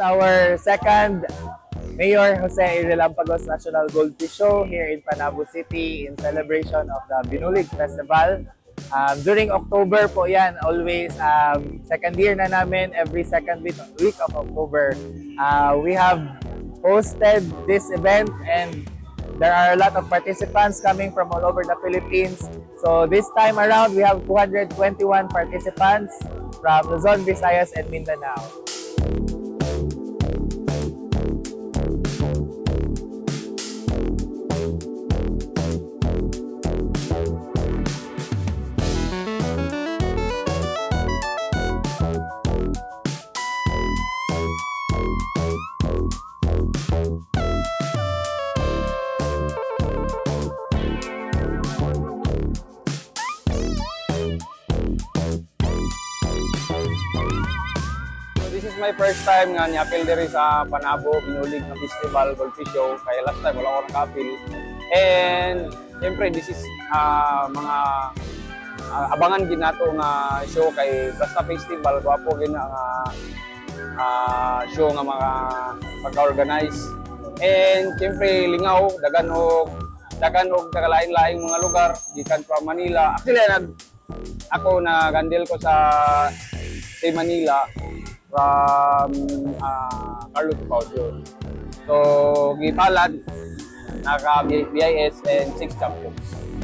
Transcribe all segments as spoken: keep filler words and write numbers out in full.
our second Mayor Jose A. Relampagos National Goldfish Show here in Panabo City in celebration of the Binulig Festival. Um, during October po yan, always um, second year na namin, every second week, week of October. Uh, we have hosted this event and there are a lot of participants coming from all over the Philippines. So this time around, we have two hundred twenty-one participants from Luzon, Visayas, and Mindanao. This is my first time nga ni-appeal diri sa Panabo Binulig na Festival Goldfish Show. Kaya last time wala ko naka-appeal. And siyempre this is uh, mga uh, abangan ginato nga show kay basta festival gwapo gina nga uh, show nga mga pagka-organize. And siyempre lingaw dagan og dagan og kalain-laing mga lugar gikan pa Manila. Actually nag ako nag-handle ko sa sa Manila from uh, Carlos Paudio. So, gipalad, naka-B I S and six champions.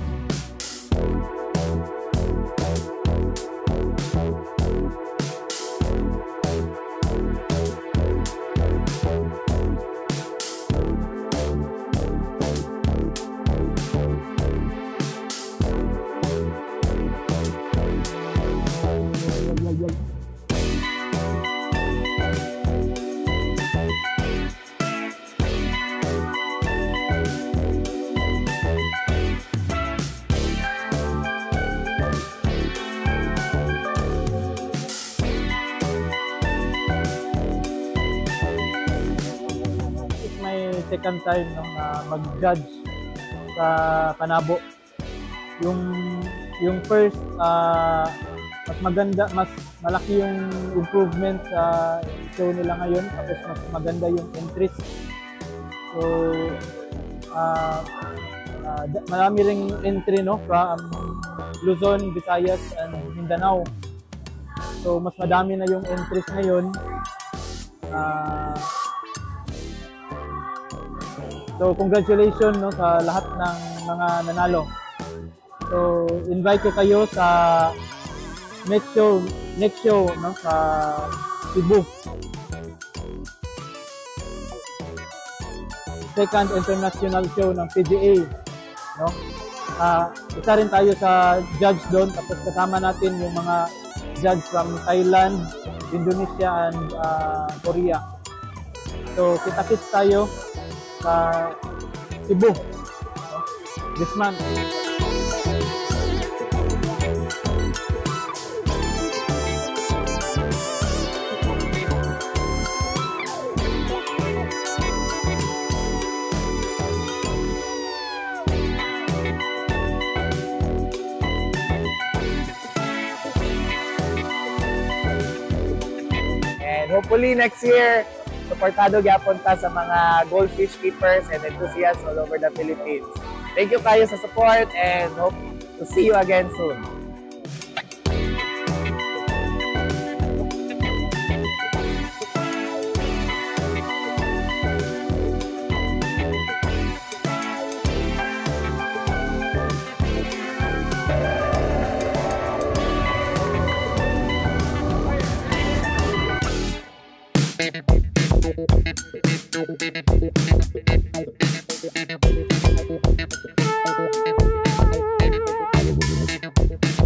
Second time nung uh, mag-judge sa Panabo. Yung yung first uh, mas maganda, mas malaki yung improvement sa show nila ngayon, tapos mas maganda yung entries. So uh, uh, marami ring entry no from Luzon, Visayas and Mindanao. So mas madami na yung entries ngayon. Uh, So congratulations no sa lahat ng mga nanalo. So invite ko kayo sa next show, next show no sa Cebu. Second international show ng P G A no. Uh, isa rin tayo sa judge doon, tapos kasama natin yung mga judge from Thailand, Indonesia and uh, Korea. So kita-kits tayo sa Cebu no? This month. And hopefully next year suportado gyapon ta sa mga goldfish keepers and enthusiasts all over the Philippines. Thank you kayo sa support and hope to see you again soon. Thank you.